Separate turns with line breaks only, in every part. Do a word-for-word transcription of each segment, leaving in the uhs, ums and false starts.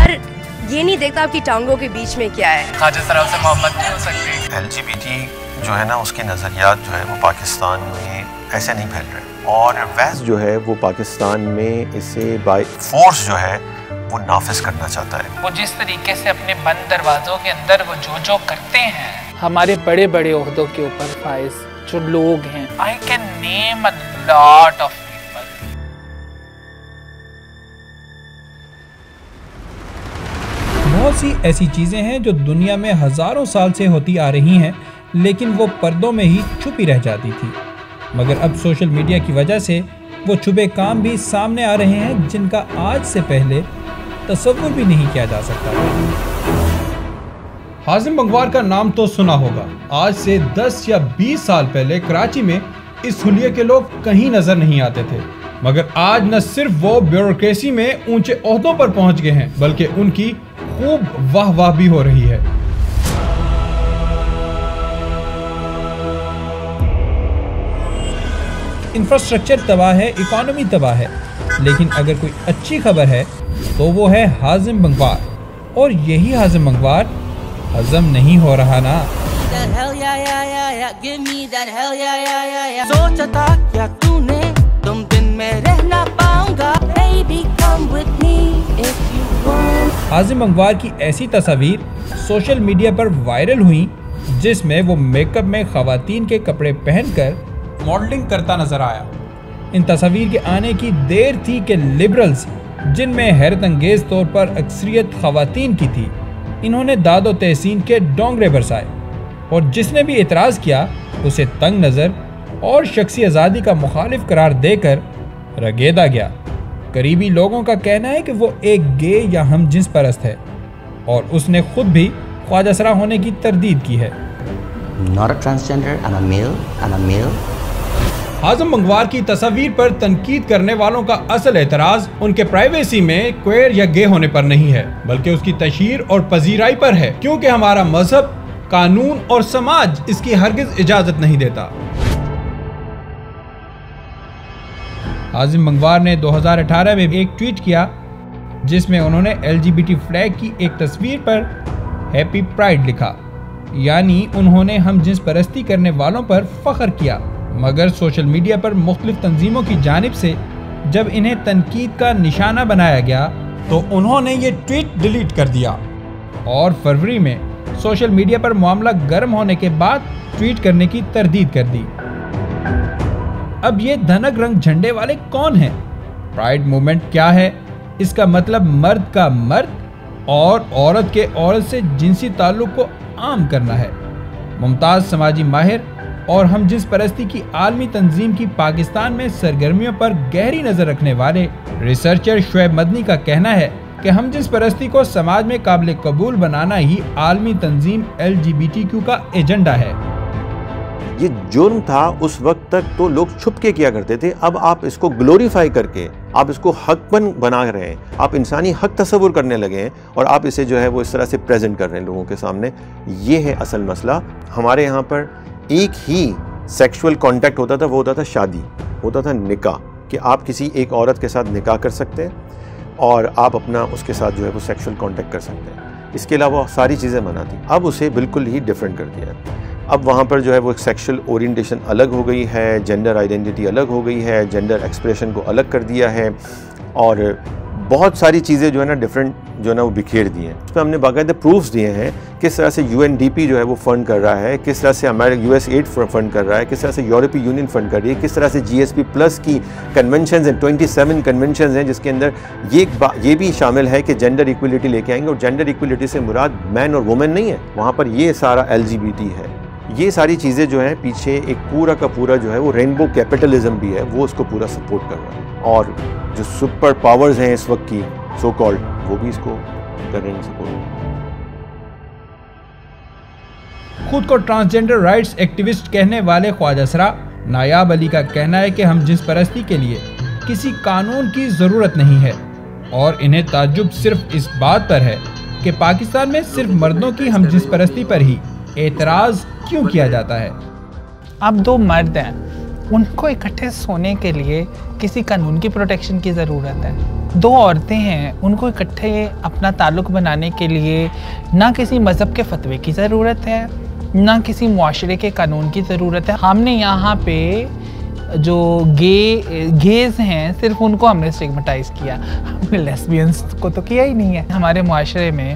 पर ये नहीं देखता आपकी टांगों के बीच में क्या है।
ख्वाजा सराफ से मोहब्बत नहीं हो सकती।
एल जी बी टी जो है ना, उसके नज़रियात जो है वो पाकिस्तान में ऐसे नहीं फैल रहे, और वैस जो है वो पाकिस्तान में इसे बाय फोर्स जो है वो नाफिज करना चाहता है।
वो जिस तरीके से अपने बंद दरवाजों के अंदर वो जो जो करते हैं, हमारे बड़े बड़े ओहदों के ऊपर फाइज जो लोग हैं, I can name a lot of people.
बहुत सी ऐसी चीजें हैं जो दुनिया में हजारों साल से होती आ रही हैं, लेकिन वो पर्दों में ही छुपी रह जाती थी। मगर अब सोशल मीडिया की वजह से वो छुपे काम भी सामने आ रहे हैं जिनका आज से पहले तसव्वुर भी नहीं किया जा सकता। हाजिम बंगवार का नाम तो सुना होगा। आज से दस या बीस साल पहले कराची में इस हुलिये के लोग कहीं नजर नहीं आते थे, मगर आज न सिर्फ वो ब्यूरोक्रेसी में ऊंचे ओहदों पर पहुंच गए हैं, बल्कि उनकी खूब वाह वाह भी हो रही है। इंफ्रास्ट्रक्चर तबाह है, इकोनॉमी तबाह है, लेकिन अगर कोई अच्छी खबर है तो वो है हाजिम बंगवार। और यही हाजिम बंगवार हजम नहीं हो रहा ना।
सोचा क्या तूने तुम दिन में रहना पाऊंगा, baby come with me if you want।
हाजिम बंगवार की ऐसी तस्वीर सोशल मीडिया पर वायरल हुई जिसमें वो मेकअप में खवातीन के कपड़े पहनकर मॉडलिंग करता नजर आया। इन तस्वीर के आने की देर थी कि लिबरल्स, जिनमें हैरत अंगेज तौर पर अक्सरियत खवातीन की थी, इन्होंने दाद और तहसीन के डोंगरे बरसाए, और जिसने भी एतराज़ किया उसे तंग नज़र और शख्सी आज़ादी का मुखालिफ करार देकर रगेदा गया। करीबी लोगों का कहना है कि वो एक गे या हम जिन्स परस्त है, और उसने खुद भी ख्वाजा सरा होने की तरदीद की है।
Not a transgender, I'm a male, I'm a male।
हाजिम बंगवार की तस्वीर पर तनकीद करने वालों का असल एतराज उनके प्राइवेसी में क्वेर या गे होने पर नहीं है, बल्कि उसकी तशहीर और पजीराई पर है, क्योंकि हमारा मजहब, कानून और समाज इसकी हरगिज इजाजत नहीं देता। हाजिम बंगवार ने दो हज़ार अठारह में एक ट्वीट किया जिसमें उन्होंने L G B T flag की एक तस्वीर पर हैप्पी प्राइड लिखा, यानी उन्होंने हम जिन्स परस्ती करने वालों पर फख्र किया। मगर सोशल मीडिया पर मुख्तलिफ तंजीमों की जानिब से जब इन्हें तनकीद का निशाना बनाया गया तो उन्होंने ये ट्वीट डिलीट कर दिया, और फरवरी में सोशल मीडिया पर मामला गर्म होने के बाद ट्वीट करने की तरदीद कर दी। अब ये धनक रंग झंडे वाले कौन हैं? प्राइड मूवमेंट क्या है? इसका मतलब मर्द का मर्द और औरत के औरत से जिनसी ताल्लुक को आम करना है। मुमताज़ समाजी माहिर और हम जिस परस्ती की आलमी तंजीम की पाकिस्तान में सरगर्मियों पर गहरी नज़र रखने वाले रिसर्चर शुएब मदनी का कहना है कि हम जिस परस्ती को समाज में काबिल कबूल बनाना ही आलमी तंजीम L G B T Q का एजेंडा है।
ये जुर्म था उस वक्त तक तो लोग छुप के किया करते थे, अब आप इसको ग्लोरीफाई करके आप इसको हकपन बना रहे हैं, आप इंसानी हक तस्वुर करने लगे हैं, और आप इसे जो है वो इस तरह से प्रेजेंट कर रहे हैं लोगों के सामने। ये है असल मसला। हमारे यहाँ पर एक ही सेक्सुअल कांटेक्ट होता था, वो होता था शादी, होता था निकाह, कि आप किसी एक औरत के साथ निकाह कर सकते हैं और आप अपना उसके साथ जो है वो सेक्सुअल कांटेक्ट कर सकते हैं। इसके अलावा सारी चीज़ें मना थी। अब उसे बिल्कुल ही डिफरेंट कर दिया है। अब वहाँ पर जो है वो सेक्सुअल ओरिएंटेशन अलग हो गई है, जेंडर आइडेंटिटी अलग हो गई है, जेंडर एक्सप्रेशन को अलग कर दिया है, और बहुत सारी चीज़ें जो है ना डिफरेंट जो है ना वो बिखेर दी हैं। उस पर हमने बाकायदे प्रूफ्स दिए हैं किस तरह से यू एन डी पी जो है वो फंड कर रहा है, किस तरह से America U S aid fund कर रहा है, किस तरह से यूरोपीय यूनियन फंड कर रही है, किस तरह से जी एस पी प्लस की कन्वेंशन हैं, ट्वेंटी सेवन कन्वेंशन हैं, जिसके अंदर ये ये भी शामिल है कि जेंडर इक्वलिटी लेके आएंगे। और जेंडर इक्वलिटी से मुराद मैन और वुमेन नहीं है, वहाँ पर ये सारा एल जी बी टी है। ये सारी चीज़ें जो हैं पीछे एक पूरा का पूरा जो है वो रेनबो कैपिटलिज्म भी है, वो उसको पूरा सपोर्ट कर रहा है, और जो सुपर पावर्स हैं इस वक्त की सो कॉल्ड, वो भी इसको कर रहे हैं सपोर्ट।
खुद को ट्रांसजेंडर राइट्स एक्टिविस्ट कहने वाले ख्वाजा सरा नायाब अली का कहना है कि हम जिन्स परस्ती के लिए किसी कानून की ज़रूरत नहीं है, और इन्हें ताज्जुब सिर्फ इस बात पर है कि पाकिस्तान में सिर्फ मर्दों की हम जिन्स परस्ती पर ही एतराज़ क्यों किया जाता है।
आप दो मर्द हैं, उनको इकट्ठे सोने के लिए किसी कानून की प्रोटेक्शन की ज़रूरत है। दो औरतें हैं, उनको इकट्ठे अपना ताल्लुक़ बनाने के लिए ना किसी मज़हब के फतवे की ज़रूरत है, ना किसी मुआशरे के कानून की ज़रूरत है। हमने यहाँ पे जो गे गेज़ हैं सिर्फ उनको हमने स्टिग्मेटाइज़ किया, हमने लेस्बियंस को तो किया ही नहीं है। हमारे मुआशरे में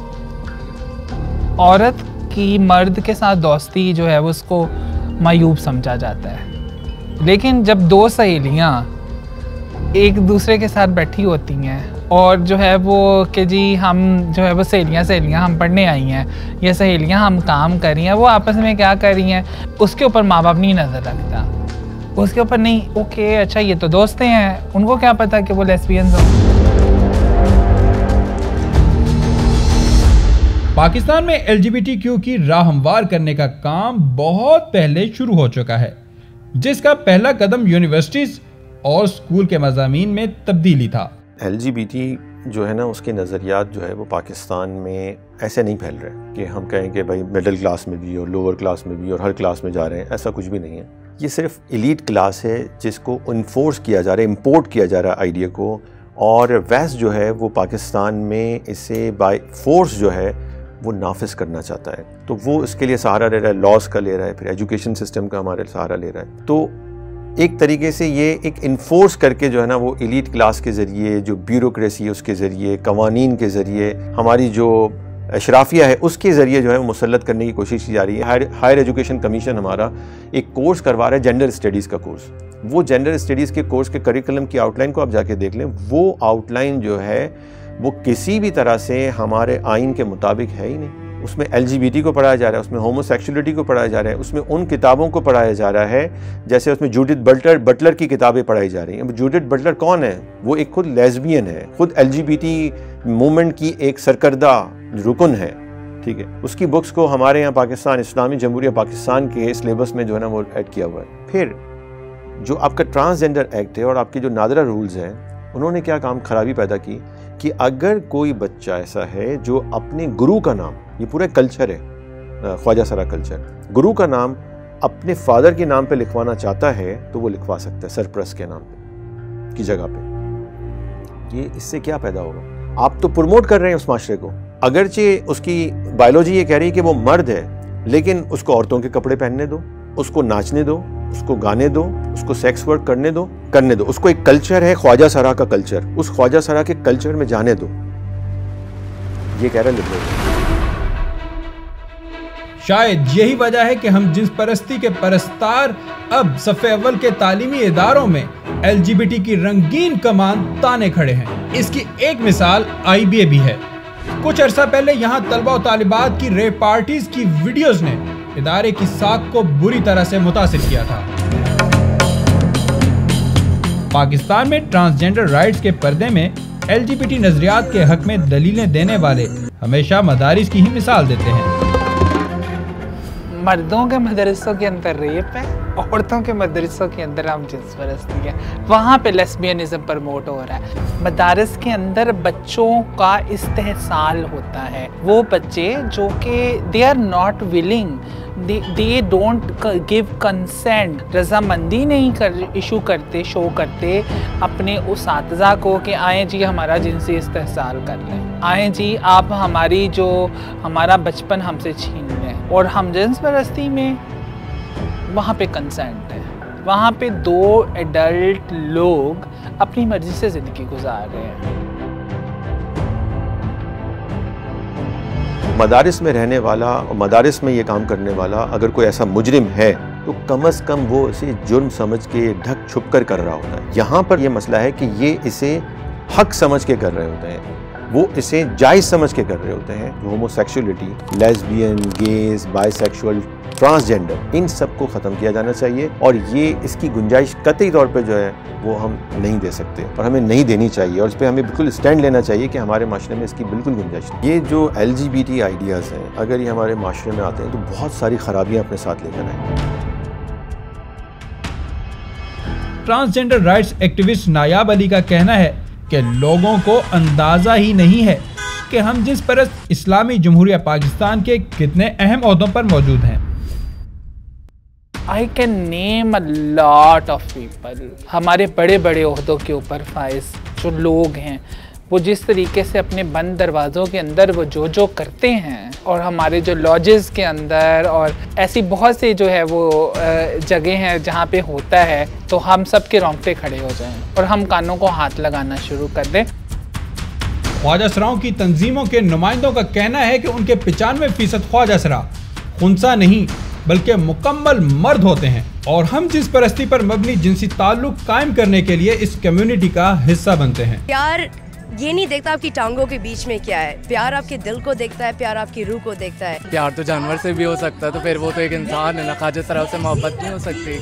औरत की मर्द के साथ दोस्ती जो है वो उसको मायूब समझा जाता है, लेकिन जब दो सहेलियाँ एक दूसरे के साथ बैठी होती हैं और जो है वो कि जी हम जो है वो सहेलियाँ सहेलियाँ हम पढ़ने आई हैं या सहेलियाँ हम काम कर रही हैं, वो आपस में क्या कर रही हैं उसके ऊपर माँ बाप नहीं नज़र रखता, उसके ऊपर नहीं। ओके अच्छा ये तो दोस्तें हैं, उनको क्या पता कि वो लेस्बियंस हो।
पाकिस्तान में L G B T Q की राह हमवार करने का काम बहुत पहले शुरू हो चुका है, जिसका पहला कदम यूनिवर्सिटीज और स्कूल के मज़ामीन में तब्दीली था।
एल जी बी टी जो है ना उसके नज़रियात जो है वो पाकिस्तान में ऐसे नहीं फैल रहे कि हम कहें कि भाई मिडिल क्लास में भी और लोअर क्लास में भी और हर क्लास में जा रहे हैं, ऐसा कुछ भी नहीं है। ये सिर्फ एलीट क्लास है जिसको इन्फोर्स किया जा रहा है, इम्पोर्ट किया जा रहा है आइडिया को, और वेस्ट जो है वो पाकिस्तान में इसे बाय फोर्स जो है वो नाफिज करना चाहता है। तो वो इसके लिए सहारा ले रहा है, लॉस का ले रहा है, फिर एजुकेशन सिस्टम का हमारे सहारा ले रहा है। तो एक तरीके से ये एक इन्फोर्स करके जो है ना वो एलीट क्लास के ज़रिए, जो ब्यूरोक्रेसी है उसके ज़रिए, कवानीन के ज़रिए, हमारी जो अशराफिया है उसके ज़रिए जो है वो मुसल्लत करने की कोशिश की जा रही है। हायर हायर एजुकेशन कमीशन हमारा एक कोर्स करवा रहा है, जेंडर स्टडीज़ का कोर्स। वो जेंडर स्टडीज़ के कोर्स के करिकुलम की आउटलाइन को आप जाके देख लें, वो आउटलाइन जो है वो किसी भी तरह से हमारे आइन के मुताबिक है ही नहीं। उसमें एल जी बी टी को पढ़ाया जा रहा है, उसमें होमोसेक्सुअलिटी को पढ़ाया जा रहा है, उसमें उन किताबों को पढ़ाया जा रहा है जैसे उसमें जूडिथ बटलर बटलर की किताबें पढ़ाई जा रही हैं। अब जूडिथ बटलर कौन है? वो एक खुद लेस्बियन है, खुद L G B T movement की एक सरकर्दा रुकन है, ठीक है। उसकी बुक्स को हमारे यहाँ पाकिस्तान इस्लामी जमहूरिया पाकिस्तान के सिलेबस में जो है ना वो ऐड किया हुआ है। फिर जो आपका ट्रांसजेंडर एक्ट है और आपके जो नादरा रूल्स हैं, उन्होंने क्या काम खराबी पैदा की कि अगर कोई बच्चा ऐसा है जो अपने गुरु का नाम, ये पूरा कल्चर है ख्वाजा सरा कल्चर, गुरु का नाम अपने फादर के नाम पे लिखवाना चाहता है तो वो लिखवा सकता है, सरप्रस्त के नाम पे की जगह पे। ये इससे क्या पैदा होगा? आप तो प्रमोट कर रहे हैं उस माशरे को। अगरचे उसकी बायोलॉजी ये कह रही है कि वो मर्द है, लेकिन उसको औरतों के कपड़े पहनने दो, उसको नाचने दो, उसको गाने दो, उसको सेक्स वर्क करने दो करने दो उसको एक कल्चर है ख्वाजा सरा का कल्चर, उस ख्वाजा सरा के कल्चर में जाने दो। ये कह रहा लिबरल।
शायद यही वजह है कि हम जिन्स परस्ती के परस्तार अब सफ़े अव्वल के तालीमी इदारों में एल जी बी टी की रंगीन कमान ताने खड़े हैं। इसकी एक मिसाल आई बी ए भी है। कुछ अरसा पहले यहाँ तलबा और तालिबात की रेप पार्टीज की वीडियोस ने इदारे की साख को बुरी तरह से मुतासिर किया था। पाकिस्तान में ट्रांसजेंडर राइट्स के पर्दे में एल जी बी टी नजरियात के हक में दलीलें देने वाले हमेशा मदारिस की ही मिसाल देते हैं।
मर्दों के मदरसों के अंदर रेप है, औरतों के मदरसों के अंदर हम जिन्स परस्ती है, वहाँ पे लेस्बियनिज्म प्रमोट हो रहा है। मदारस के अंदर बच्चों का इस्तेहसाल होता है, वो बच्चे जो कि they are not willing, they don't give consent, रजामंदी नहीं कर इशू करते, शो करते अपने उसातिज़ा को कि आए जी हमारा जिनसी इस्तेहसाल कर लें, आए जी आप हमारी जो हमारा बचपन हमसे छीन लें। और हम जिन्स परस्ती में वहाँ पे कंसेंट है, वहाँ पे दो एडल्ट लोग अपनी मर्जी से ज़िंदगी गुजार रहे हैं।
मदारिस में रहने वाला और मदारिस में ये काम करने वाला अगर कोई ऐसा मुजरिम है तो कम अज़ कम वो इसे जुर्म समझ के ढक छुप कर कर रहा होता है। यहाँ पर यह मसला है कि ये इसे हक समझ के कर रहे होते हैं, वो इसे जायज़ समझ के कर रहे होते हैं। Homosexuality, lesbian, gays, bisexual, transgender, इन सब को ख़त्म किया जाना चाहिए और ये इसकी गुंजाइश कतई तौर पे जो है वो हम नहीं दे सकते और हमें नहीं देनी चाहिए और इस पर हमें बिल्कुल स्टैंड लेना चाहिए कि हमारे माशरे में इसकी बिल्कुल गुंजाइश नहीं। ये जो L G B T ideas हैं, अगर ये हमारे माशरे में आते हैं तो बहुत सारी खराबियाँ अपने साथ लेकर आएंगे।
Transgender rights activist Nayab Ali का कहना है कि लोगों को अंदाज़ा ही नहीं है कि हम जिस परस्त इस्लामी जमहूरिया पाकिस्तान के कितने अहम ओहदों पर मौजूद हैं।
I can name a lot of people. हमारे बड़े बड़े ओहदों के ऊपर फाइज जो लोग हैं वो जिस तरीके से अपने बंद दरवाज़ों के अंदर वो जो जो करते हैं, और हमारे जो लॉजेस के अंदर और ऐसी बहुत सी जो है वो जगह हैं जहाँ पे होता है, तो हम सब के रोंगटे खड़े हो जाएं और हम कानों को हाथ लगाना शुरू कर दें।
ख्वाजा सराओं की तंजीमों के नुमाइंदों का कहना है कि उनके पचानवे फीसद ख्वाजा सरा खुंसा नहीं बल्कि मुकम्मल मर्द होते हैं, और हम जिस परस्ती पर मबनी जिनसी ताल्लुक कायम करने के लिए इस कम्युनिटी का हिस्सा बनते हैं।
प्यार ये नहीं देखता आपकी टांगों के बीच में क्या है, प्यार आपके दिल को देखता है, प्यार आपकी रूह को देखता है।
प्यार तो जानवर से भी हो सकता है, तो फिर वो तो एक इंसान है ना, ख्वाजा सराओं से मोहब्बत नहीं हो सकती।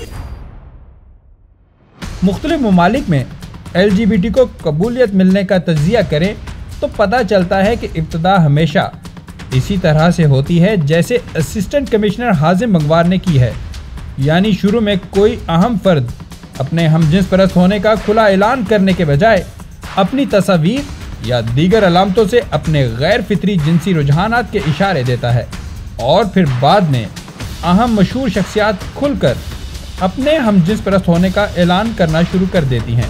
मुख्तलिफ ममालिक में एल जी बी टी को कबूलियत मिलने का तज्जिया करें तो पता चलता है कि इब्तदा हमेशा इसी तरह से होती है जैसे असिस्टेंट कमिश्नर हाजिम मंगवार ने की है, यानी शुरू में कोई अहम फर्द अपने हमजिन्स परस्त होने का खुला ऐलान करने के बजाय अपनी तस्वीर या दीगर अलामतों से अपने गैर फितरी जिनसी रुझानात के इशारे देता है, और फिर बाद में अहम मशहूर शख्सियात खुलकर अपने हमजिन्स परस्त होने का ऐलान करना शुरू कर देती हैं।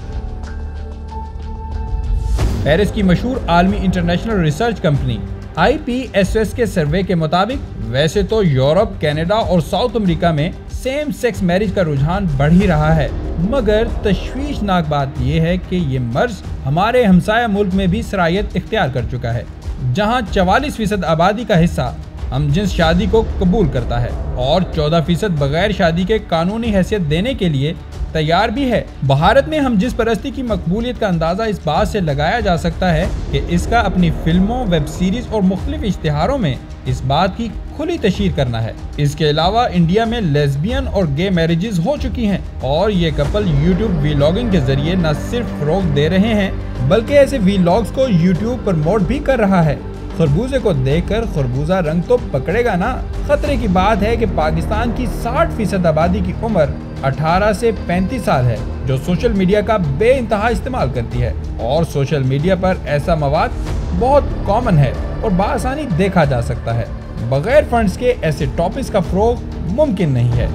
पेरिस की मशहूर आलमी international research company I P S S के सर्वे के मुताबिक वैसे तो यूरोप, कनाडा और साउथ अमेरिका में सेम सेक्स मैरिज का रुझान बढ़ ही रहा है, मगर तशवीशनाक बात यह है कि ये मर्ज हमारे हमसाया मुल्क में भी सरायत इख्तियार कर चुका है, जहां चवालीस फीसद आबादी का हिस्सा हमजिन्स शादी को कबूल करता है और चौदह फीसद बगैर शादी के कानूनी हैसियत देने के लिए तैयार भी है। भारत में हमजिन्स परस्ती की मकबूलियत का अंदाज़ा इस बात से लगाया जा सकता है कि इसका अपनी फिल्मों, वेब सीरीज और मुख्तलिफ इश्तिहारों में इस बात की खुली तशहीर करना है। इसके अलावा इंडिया में लेस्बियन और गे मैरिजेस हो चुकी हैं, और ये कपल यूट्यूब वीलॉगिंग के जरिए न सिर्फ फ़रोग़ दे रहे हैं बल्कि ऐसे वीलॉग्स को यूट्यूब प्रमोट भी कर रहा है। खरबूजे को देखकर खरबूजा रंग तो पकड़ेगा ना। खतरे की बात है कि पाकिस्तान की साठ फीसद आबादी की उम्र अठारह से पैंतीस साल है, जो सोशल मीडिया का बेइंतहा इस्तेमाल करती है, और सोशल मीडिया पर ऐसा मवाद बहुत कॉमन है और बासानी देखा जा सकता है। बगैर फंड्स के ऐसे टॉपिक्स का फ़रोग़ मुमकिन नहीं है।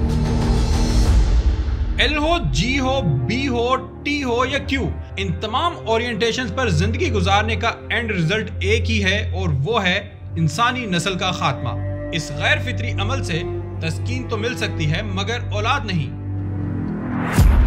एल हो, जी हो, बी हो, टी हो या क्यू, इन तमाम ओरिएंटेशंस पर जिंदगी गुजारने का एंड रिजल्ट एक ही है, और वो है इंसानी नस्ल का खात्मा। इस गैर फितरी अमल से तस्कीन तो मिल सकती है मगर औलाद नहीं।